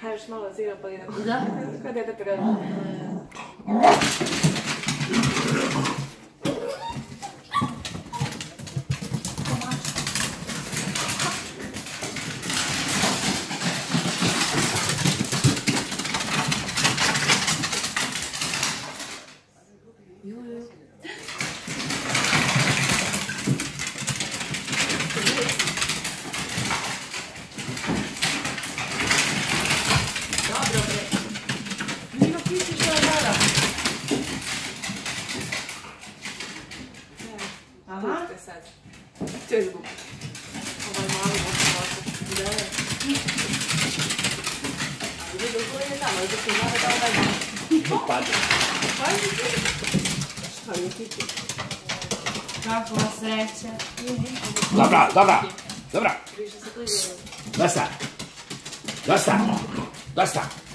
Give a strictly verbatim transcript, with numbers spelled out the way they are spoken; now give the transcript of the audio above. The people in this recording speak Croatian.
Kažeš malo zira pa idemo. Da. Kad je da prema. Pušte sad. Češ gub. Ovaj mali možda ovako. Da je. Ali vidio koji je tamo, da se mora da ovaj dan. Padi. Padi ti. Šta mi kiti? Kakva sreća. Dobra, dobra, dobra. Više se klidio. Dosta. Dosta. Dosta.